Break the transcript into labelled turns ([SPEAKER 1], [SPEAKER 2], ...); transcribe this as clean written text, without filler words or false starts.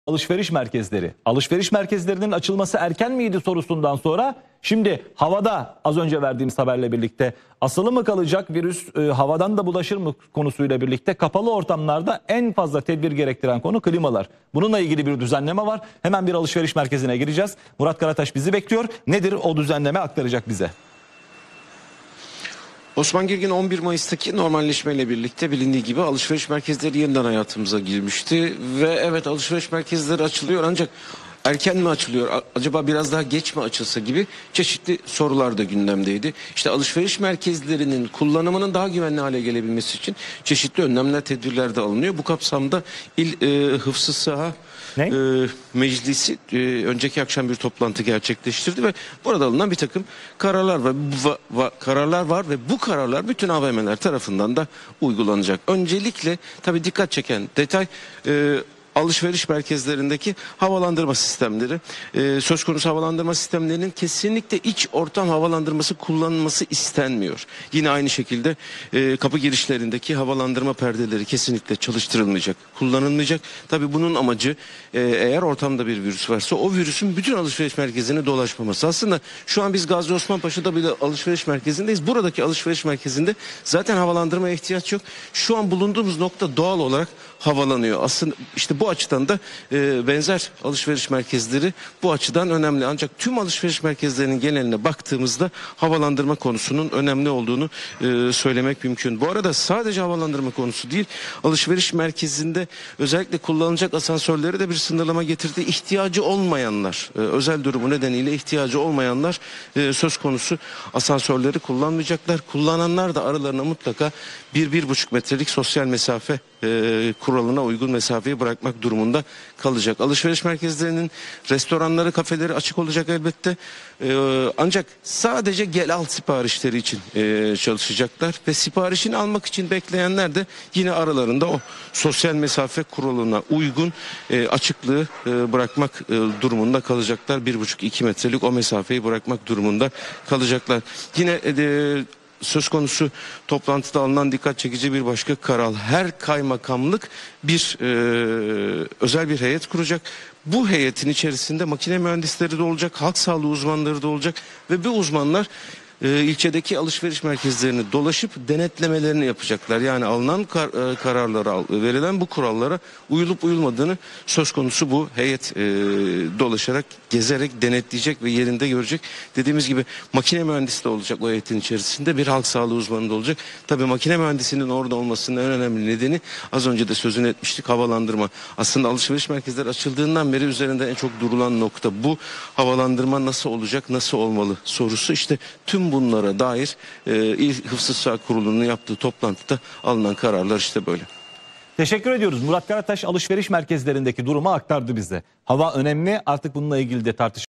[SPEAKER 1] Alışveriş merkezleri. Alışveriş merkezlerinin açılması erken miydi sorusundan sonra şimdi havada az önce verdiğimiz haberle birlikte asılı mı kalacak virüs havadan da bulaşır mı konusuyla birlikte kapalı ortamlarda en fazla tedbir gerektiren konu klimalar. Bununla ilgili bir düzenleme var. Hemen bir alışveriş merkezine gireceğiz. Murat Karataş bizi bekliyor. Nedir o düzenleme aktaracak bize.
[SPEAKER 2] Osman Girgin 11 Mayıs'taki normalleşmeyle birlikte bilindiği gibi alışveriş merkezleri yeniden hayatımıza girmişti. Ve evet, alışveriş merkezleri açılıyor ancak erken mi açılıyor, acaba biraz daha geç mi açılsa gibi çeşitli sorular da gündemdeydi. İşte alışveriş merkezlerinin kullanımının daha güvenli hale gelebilmesi için çeşitli önlemler, tedbirler de alınıyor. Bu kapsamda Hıfzı Sıha Meclisi önceki akşam bir toplantı gerçekleştirdi ve burada alınan bir takım kararlar var ve bu kararlar bütün AVM'ler tarafından da uygulanacak. Öncelikle tabii dikkat çeken detay alışveriş merkezlerindeki havalandırma sistemleri. Söz konusu havalandırma sistemlerinin kesinlikle iç ortam havalandırması kullanılması istenmiyor. Yine aynı şekilde kapı girişlerindeki havalandırma perdeleri kesinlikle çalıştırılmayacak, kullanılmayacak. Tabii bunun amacı eğer ortamda bir virüs varsa o virüsün bütün alışveriş merkezine dolaşmaması. Aslında şu an biz Gazi Osman Paşa'da bile alışveriş merkezindeyiz. Buradaki alışveriş merkezinde zaten havalandırmaya ihtiyaç yok. Şu an bulunduğumuz nokta doğal olarak havalanıyor. Aslında işte bu açıdan da benzer alışveriş merkezleri bu açıdan önemli. Ancak tüm alışveriş merkezlerinin geneline baktığımızda havalandırma konusunun önemli olduğunu söylemek mümkün. Bu arada sadece havalandırma konusu değil, alışveriş merkezinde özellikle kullanılacak asansörleri de bir sınırlama getirdi. İhtiyacı olmayanlar, özel durumu nedeniyle ihtiyacı olmayanlar söz konusu asansörleri kullanmayacaklar. Kullananlar da aralarına mutlaka 1-1,5 metrelik sosyal mesafe kuralına uygun mesafeyi bırakmak durumunda kalacak. Alışveriş merkezlerinin restoranları, kafeleri açık olacak elbette. Ancak sadece gel al siparişleri için çalışacaklar ve siparişini almak için bekleyenler de yine aralarında o sosyal mesafe kuralına uygun açıklığı bırakmak durumunda kalacaklar. 1,5-2 metrelik o mesafeyi bırakmak durumunda kalacaklar. Yine söz konusu toplantıda alınan dikkat çekici bir başka karar. Her kaymakamlık bir özel bir heyet kuracak. Bu heyetin içerisinde makine mühendisleri de olacak, halk sağlığı uzmanları da olacak ve bu uzmanlar ilçedeki alışveriş merkezlerini dolaşıp denetlemelerini yapacaklar. Yani alınan kararlara, verilen bu kurallara uyulup uyulmadığını söz konusu bu heyet dolaşarak, gezerek denetleyecek ve yerinde görecek. Dediğimiz gibi makine mühendisi de olacak o heyetin içerisinde, bir halk sağlığı uzmanı da olacak. Tabii makine mühendisinin orada olmasının en önemli nedeni, az önce de sözünü etmiştik, havalandırma. Aslında alışveriş merkezleri açıldığından beri üzerinde en çok durulan nokta bu. Havalandırma nasıl olacak, nasıl olmalı sorusu. İşte tüm bunlara dair Hıfzı Sıha Kurulu'nun yaptığı toplantıda alınan kararlar işte böyle.
[SPEAKER 1] Teşekkür ediyoruz. Murat Karataş alışveriş merkezlerindeki durumu aktardı bize. Hava önemli, artık bununla ilgili de tartışma